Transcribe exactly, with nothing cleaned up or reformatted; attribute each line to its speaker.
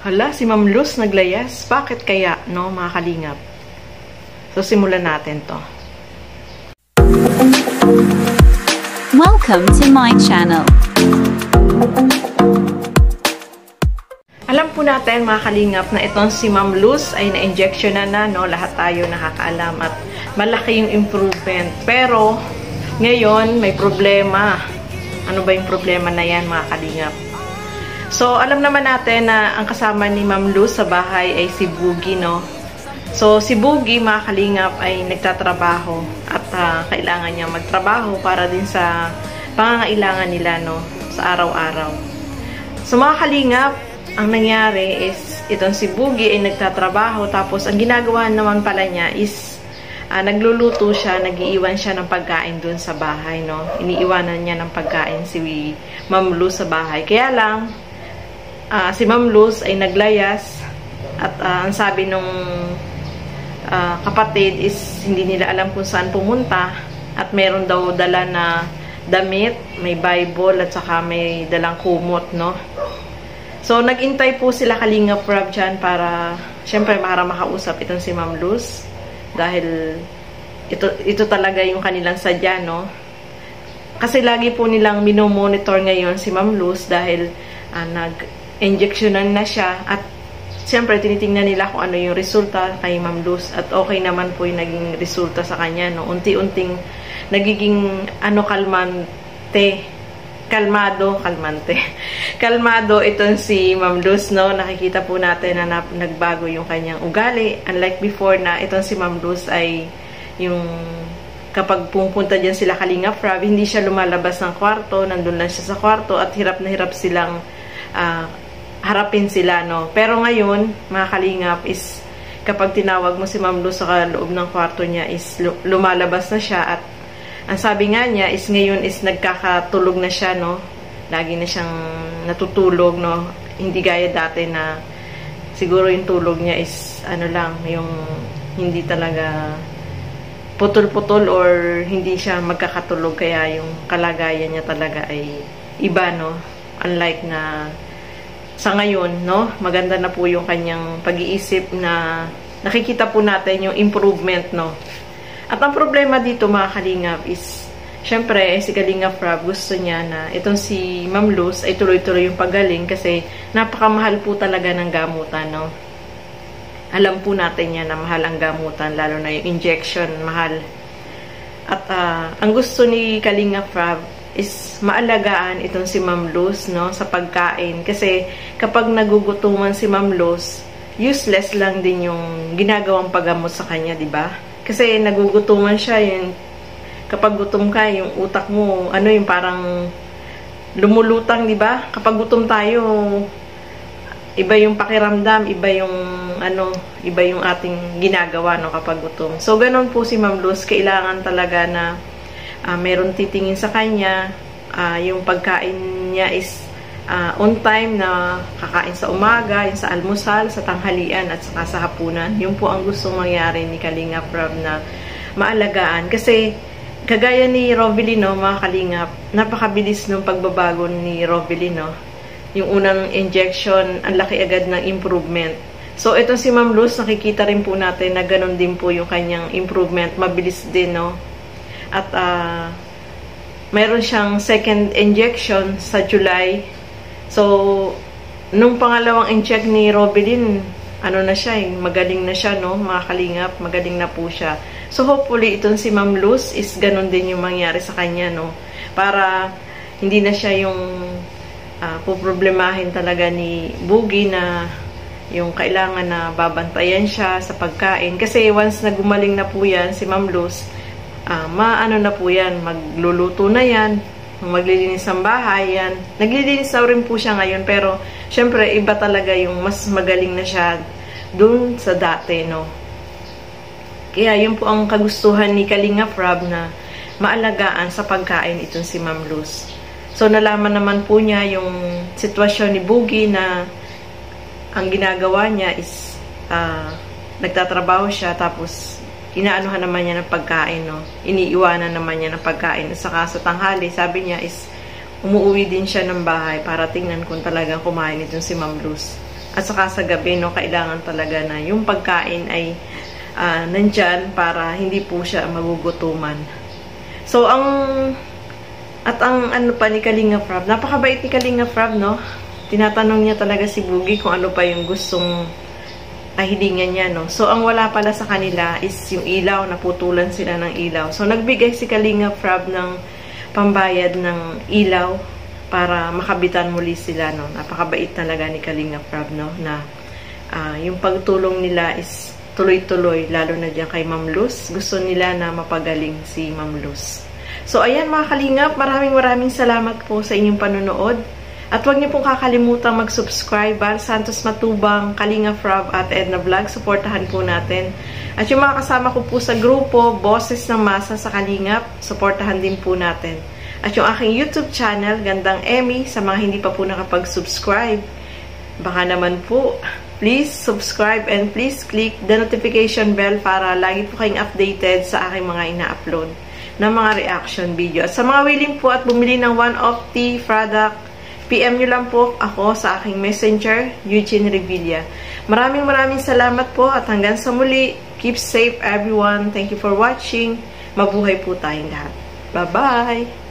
Speaker 1: Hala, si Ma'am Luz naglayas. Bakit kaya, no, mga kalingap? So, simulan natin to.
Speaker 2: Welcome to my channel.
Speaker 1: Alam po natin, mga kalingap, na itong si Ma'am Luz ay na-injection na na, no? Lahat tayo nakakaalam at malaki yung improvement. Pero, ngayon, may problema. Ano ba yung problema na yan, mga kalingap? So, alam naman natin na ang kasama ni Ma'am Luz sa bahay ay si Boogie, no? So, si Boogie, mga kalingap, ay nagtatrabaho at uh, kailangan niya magtrabaho para din sa pangangailangan nila, no? Sa araw-araw. So, mga kalingap, ang nangyari is, itong si Boogie ay nagtatrabaho, tapos ang ginagawa naman pala niya is, uh, nagluluto siya, nag-iiwan siya ng pagkain dun sa bahay, no? Iniiwanan niya ng pagkain si Ma'am Luz sa bahay. Kaya lang, Uh, si Ma'am Luz ay naglayas at uh, ang sabi nung uh, kapatid is hindi nila alam kung saan pumunta at meron daw dala na damit, may Bible at saka may dalang kumot, no? So, nag-intay po sila Kalingap Rob dyan para syempre para makausap itong si Ma'am Luz dahil ito, ito talaga yung kanilang sadya, no? Kasi lagi po nilang minomonitor ngayon si Ma'am Luz dahil uh, nag injectionan na siya at siyempre tinitingnan nila kung ano yung resulta kay Ma'am Luz at okay naman po yung naging resulta sa kanya, no? Unti-unting nagiging ano kalmante kalmado kalmante kalmado itong si Ma'am Luz, no? Nakikita po natin na nagbago yung kanyang ugali, unlike before na itong si Ma'am Luz ay yung kapag pumunta dyan sila Kalingap Rob, hindi siya lumalabas ng kwarto, nandun lang siya sa kwarto at hirap na hirap silang uh, harapin sila, no? Pero ngayon, mga kalingap, is kapag tinawag mo si Ma'am Luz sa loob ng kwarto niya, is lumalabas na siya at ang sabi nga niya is ngayon is nagkakatulog na siya, no? Lagi na siyang natutulog, no? Hindi gaya dati na siguro yung tulog niya is ano lang, yung hindi talaga putol-putol or hindi siya magkakatulog kaya yung kalagayan niya talaga ay iba, no? Unlike na sa ngayon, no? Maganda na po yung kanyang pag-iisip na nakikita po natin yung improvement, no? At ang problema dito, mga kalingap, is syempre, si Kalingap Rob gusto niya na itong si Ma'am Luz ay tuloy-tuloy yung pagaling kasi napakamahal po talaga ng gamutan, no? Alam po natin yan na mahal ang gamutan, lalo na yung injection, mahal. At uh, ang gusto ni Kalingap Rob is maalagaan itong si Ma'am Luz, no, sa pagkain. Kasi kapag nagugutuman si Ma'am Luz, useless lang din yung ginagawang paggamot sa kanya, di ba? Kasi nagugutuman siya, yung kapag gutom ka, yung utak mo, ano yung parang lumulutang, di ba? Kapag gutom tayo, iba yung pakiramdam, iba yung ano, iba yung ating ginagawa, no, kapag gutom. So, ganun po si Ma'am Luz, kailangan talaga na Uh, meron titingin sa kanya, uh, yung pagkain niya is uh, on time na kakain sa umaga, yung sa almusal, sa tanghalian at saka sa hapunan. Yun po ang gustong mangyari ni Kalingap Rob na maalagaan. Kasi kagaya ni Rovelino, mga kalingap, napakabilis ng pagbabago ni Rovelino. Yung unang injection, ang laki agad ng improvement. So, ito si Ma'am Luz, nakikita rin po natin na ganun din po yung kanyang improvement. Mabilis din, no? At uh, mayroon siyang second injection sa July. So, nung pangalawang inject ni Robelin, ano na siya, eh, magaling na siya, no? Mga kalingap, magaling na po siya. So, hopefully, itong si Ma'am Luz is ganun din yung mangyari sa kanya, no? Para hindi na siya yung uh, puproblemahin talaga ni Boogie na yung kailangan na babantayan siya sa pagkain. Kasi once na gumaling na po yan, si Ma'am Luz, Uh, maano na po yan, magluluto na yan, maglilinis ng bahay yan. Naglilinis na rin po siya ngayon, pero syempre iba talaga yung mas magaling na siya dun sa dati, no? Kaya yun po ang kagustuhan ni Kalingap Rob na maalagaan sa pagkain itong si Ma'am Luz. So, nalaman naman po niya yung sitwasyon ni Boogie na ang ginagawa niya is uh, nagtatrabaho siya, tapos inaanuhan naman niya ng pagkain, no? Iniiwanan naman niya ng pagkain. At saka sa tanghali, sabi niya is umuwi din siya ng bahay para tingnan kung talagang kumain itong si Ma'am Luz. At saka sa gabi, no, kailangan talaga na yung pagkain ay uh, nandyan para hindi po siya magugutuman. So, ang at ang ano pa ni Kalinga Prab, napakabait ni Kalinga Prab, no? Tinatanong niya talaga si Boogie kung ano pa yung gustong kahilingan niya, no? So, ang wala pala sa kanila is yung ilaw, naputulan sila ng ilaw. So, nagbigay si Kalinga Prab ng pambayad ng ilaw para makabitan muli sila, no? Napakabait talaga ni Kalinga Prab, no? Na uh, yung pagtulong nila is tuloy-tuloy, lalo na dyan kay Ma'am Luz. Gusto nila na mapagaling si Ma'am Luz. So, ayan mga kalingap, maraming maraming salamat po sa inyong panonood. At huwag niyo pong kakalimutan mag-subscribe, Val Santos Matubang, Kalinga Prab at Edna Vlog. Suportahan po natin. At yung mga kasama ko po sa grupo, Boses ng Masa sa Kalingap, suportahan din po natin. At yung aking YouTube channel, Gandang Emmy, sa mga hindi pa po nakapag-subscribe, baka naman po, please subscribe and please click the notification bell para lagi po kayong updated sa aking mga ina-upload na mga reaction video. At sa mga willing po at bumili ng one of the product, P M nyo lang po ako sa aking messenger, Eugene Revilla. Maraming maraming salamat po at hanggang sa muli. Keep safe everyone. Thank you for watching. Mabuhay po tayong lahat. Bye-bye!